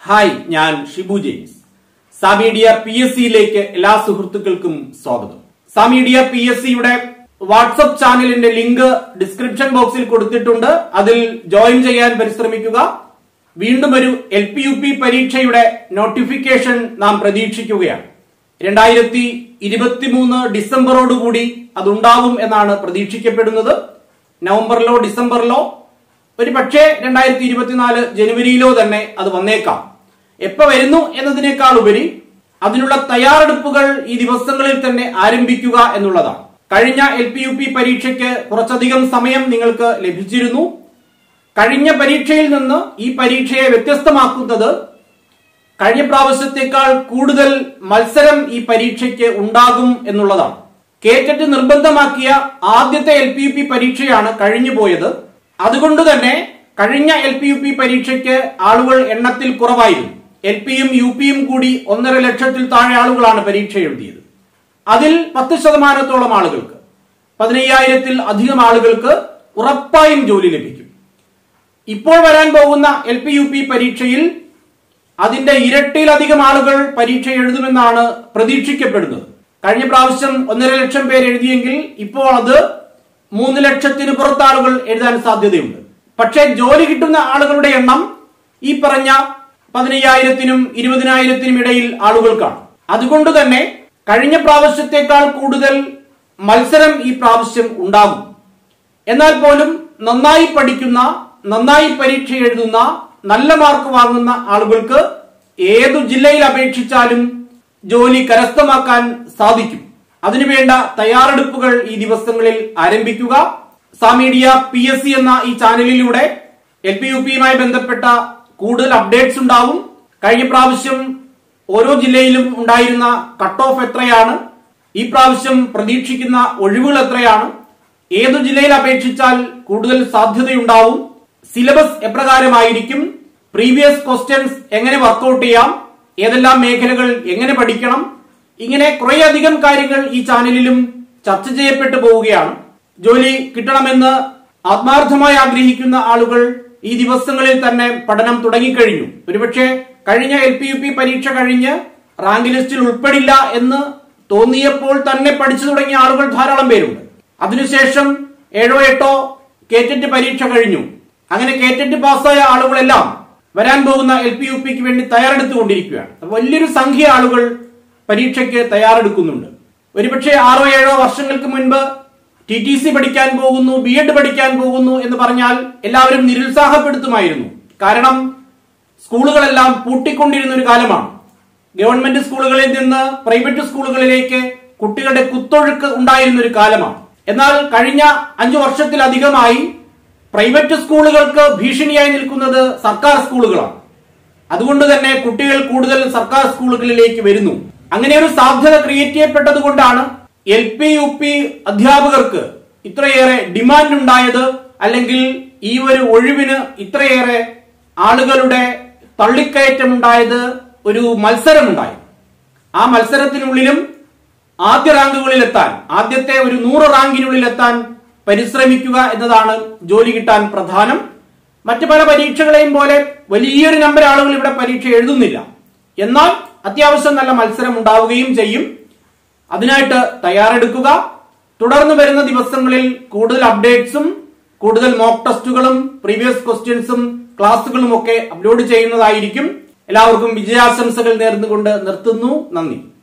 Hi, ഞാൻ Shibu James. സാമീഡിയ PSCയിലേക്ക് എല്ലാ സുഹൃത്തുക്കൾക്കും സ്വാഗതം. സാമീഡിയ PSCയുടെ വാട്സ്ആപ്പ് ചാനലിന്റെ ലിങ്ക് ഡിസ്ക്രിപ്ഷൻ ബോക്സിൽ കൊടുത്തിട്ടുണ്ട്. അതിൽ ജോയിൻ ചെയ്യാൻ പരിശ്രമിക്കുക. വീണ്ടും ഒരു LPUP പരീക്ഷയുടെ നോട്ടിഫിക്കേഷൻ നാം പ്രതീക്ഷിക്കുകയാണ്. 2023 ഡിസംബറോടുകൂടി അതുണ്ടാവും എന്നാണ് പ്രതീക്ഷിക്കപ്പെടുന്നത്. നവംബറിലോ ഡിസംബറിലോ ഒരു പക്ഷേ 2024 ജനുവരിയിലോ തന്നെ അത് വന്നേക്കാം. എപ്പോ വരുന്നു എന്നതിനേക്കാൾ ഉപരി അതിനുള്ള തയ്യാറെടുപ്പുകൾ ഈ ദിവസങ്ങളിൽ തന്നെ ആരംഭിക്കുക എന്നുള്ളതാണ്. കഴിഞ്ഞ LPUP പരീക്ഷയ്ക്ക് കുറച്ചധികം സമയം നിങ്ങൾക്ക് ലഭിച്ചിരുന്നു. കഴിഞ്ഞ പരീക്ഷയിൽ നിന്ന് ഈ പരീക്ഷയെ വ്യത്യസ്തമാക്കുന്നത് കഴിഞ്ഞ പ്രാവശ്യത്തേക്കാൾ കൂടുതൽ മത്സരം ഈ പരീക്ഷയ്ക്ക് ഉണ്ടാകും എന്നുള്ളതാണ്. കേറ്ററ്റ് നിർബന്ധമാക്കിയ ആദ്യത്തെ LPUP പരീക്ഷയാണ് കഴിഞ്ഞു പോയത്. അതുകൊണ്ട് തന്നെ കഴിഞ്ഞ LPUP പരീക്ഷയ്ക്ക് ആളുകൾ എണ്ണത്തിൽ കുറവായിരുന്നു. LPയും UPയും കൂടി 1.5 ലക്ഷത്തിൽ താഴെ ആളുകളാണ് പരീക്ഷ എഴുതിയത്. അതിൽ 10% ആളുകൾക്ക്, 15,000-ൽ അധികം ആളുകൾക്ക് ഉറപ്പായും ജോലി ലഭിക്കും. ഇപ്പോൾ വരാൻ പോകുന്ന LPUP പരീക്ഷയിൽ അതിന്റെ ഇരട്ടിയിലധികം ആളുകൾ പരീക്ഷ എഴുതുമെന്നാണ് പ്രതീക്ഷിക്കപ്പെടുന്നത്. കഴിഞ്ഞ പ്രാവശ്യം 1.5 ലക്ഷം പേര് എഴുതിയെങ്കിൽ ഇപ്പോൾ അത് 3 ലക്ഷത്തിന് പുറത്ത് ആളുകൾ എഴുതാൻ സാധ്യതയുണ്ട്. പക്ഷേ ജോലി കിട്ടുന്ന ആളുകളുടെ എണ്ണം ഈ പറഞ്ഞ 15,000-നും 20,000-നും ഇടയിൽ ആളുകൾക്കാണ്. അതുകൊണ്ട് തന്നെ കഴിഞ്ഞ പ്രാവശ്യത്തേക്കാൾ കൂടുതൽ മത്സരം ഈ പ്രാവശ്യം ഉണ്ടാകും. എന്നാൽ പോലും നന്നായി പഠിക്കുന്ന, നന്നായി പരീക്ഷ എഴുതുന്ന, നല്ല മാർക്ക് വാങ്ങുന്ന ആളുകൾക്ക് ഏതു ജില്ലയിൽ അപേക്ഷിച്ചാലും ജോലി കരസ്ഥമാക്കാൻ സാധിക്കും. അതിനുവേണ്ട തയ്യാറെടുപ്പുകൾ ഈ ദിവസങ്ങളിൽ ആരംഭിക്കുക. സാമീഡിയ PSC എന്ന ഈ ചാനലിലൂടെ LPUPയുമായി ബന്ധപ്പെട്ട കൂടുതൽ അപ്ഡേറ്റ്സ് ഉണ്ടാവും. കഴിഞ്ഞ പ്രാവശ്യം ഓരോ ജില്ലയിലും ഉണ്ടായിരുന്ന കട്ട് ഓഫ് എത്രയാണ്, ഈ പ്രാവശ്യം പ്രതീക്ഷിക്കുന്ന ഒഴിവുകൾ എത്രയാണ്, ഏതു ജില്ലയിൽ അപേക്ഷിച്ചാൽ കൂടുതൽ സാധ്യതയുണ്ടാവും, സിലബസ് എപ്രകാരമായിരിക്കും, പ്രീവിയസ് ക്വസ്റ്റ്യൻസ് എങ്ങനെ വർക്ക്ഔട്ട് ചെയ്യാം, ഏതെല്ലാം മേഖലകൾ എങ്ങനെ പഠിക്കണം, ഇങ്ങനെ കുറേയധികം കാര്യങ്ങൾ ഈ ചാനലിലും ചർച്ച ചെയ്യപ്പെട്ടു പോവുകയാണ്. ജോലി കിട്ടണമെന്ന് ആത്മാർത്ഥമായി ആഗ്രഹിക്കുന്ന ആളുകൾ ഈ ദിവസങ്ങളിൽ തന്നെ പഠനം തുടങ്ങിക്കഴിഞ്ഞു. ഒരുപക്ഷെ കഴിഞ്ഞ LPUP പരീക്ഷ കഴിഞ്ഞ് റാങ്ക് ലിസ്റ്റിൽ ഉൾപ്പെടില്ല എന്ന് തോന്നിയപ്പോൾ തന്നെ പഠിച്ചു തുടങ്ങിയ ആളുകൾ ധാരാളം പേരുണ്ട്. അതിനുശേഷം 7 or 8 കേറ്ററ്റ് പരീക്ഷ കഴിഞ്ഞു. അങ്ങനെ കേറ്ററ്റ് പാസ്സായ ആളുകളെല്ലാം വരാൻ പോകുന്ന LPUPക്ക് വേണ്ടി തയ്യാറെടുത്തുകൊണ്ടിരിക്കുകയാണ്. വലിയൊരു സംഖ്യ ആളുകൾ പരീക്ഷയ്ക്ക് തയ്യാറെടുക്കുന്നുണ്ട്. ഒരുപക്ഷെ 6 or 7 വർഷങ്ങൾക്ക് മുൻപ് TTC പഠിക്കാൻ പോകുന്നു, B.Ed പഠിക്കാൻ പോകുന്നു എന്ന് പറഞ്ഞാൽ എല്ലാവരും നിരുത്സാഹപ്പെടുത്തുമായിരുന്നു. കാരണം സ്കൂളുകളെല്ലാം പൂട്ടിക്കൊണ്ടിരുന്ന ഒരു കാലമാണ്. ഗവൺമെന്റ് സ്കൂളുകളിൽ നിന്ന് പ്രൈവറ്റ് സ്കൂളുകളിലേക്ക് കുട്ടികളുടെ കുത്തൊഴുക്ക് ഉണ്ടായിരുന്ന ഒരു കാലമാണ്. എന്നാൽ കഴിഞ്ഞ 5 വർഷത്തിലധികമായി പ്രൈവറ്റ് സ്കൂളുകൾക്ക് ഭീഷണിയായി നിൽക്കുന്നത് സർക്കാർ സ്കൂളുകളാണ്. അതുകൊണ്ട് തന്നെ കുട്ടികൾ കൂടുതൽ സർക്കാർ സ്കൂളുകളിലേക്ക് വരുന്നു. അങ്ങനെ ഒരു സാധ്യത ക്രിയേറ്റ് ചെയ്യപ്പെട്ടത് കൊണ്ടാണ് LPUP അധ്യാപകർക്ക് ഇത്രയേറെ ഡിമാൻഡ് ഉണ്ടായത്, അല്ലെങ്കിൽ ഈ ഒരു ഒഴിവിന് ഇത്രയേറെ ആളുകളുടെ തള്ളിക്കയറ്റം ഉണ്ടായത്, ഒരു മത്സരമുണ്ടായി. ആ മത്സരത്തിനുള്ളിലും ആദ്യ റാങ്കുകളിലെത്താൻ, ആദ്യത്തെ ഒരു 100 റാങ്കിനുള്ളിൽ എത്താൻ പരിശ്രമിക്കുക എന്നതാണ് ജോലി കിട്ടാൻ പ്രധാനം. മറ്റു പല പരീക്ഷകളെയും പോലെ വലിയൊരു നമ്പർ ആളുകൾ ഇവിടെ പരീക്ഷ എഴുതുന്നില്ല. എന്നാൽ അത്യാവശ്യം നല്ല മത്സരം ഉണ്ടാവുകയും ചെയ്യും. അതിനായിട്ട് തയ്യാറെടുക്കുക. തുടർന്ന് വരുന്ന ദിവസങ്ങളിൽ കൂടുതൽ അപ്ഡേറ്റ്സും കൂടുതൽ മോക്ക് ടെസ്റ്റുകളും പ്രീവിയസ് ക്വസ്റ്റ്യൻസും ക്ലാസുകളും ഒക്കെ അപ്ലോഡ് ചെയ്യുന്നതായിരിക്കും. എല്ലാവർക്കും വിജയാശംസകൾ നേർന്നുകൊണ്ട് നിർത്തുന്നു. നന്ദി.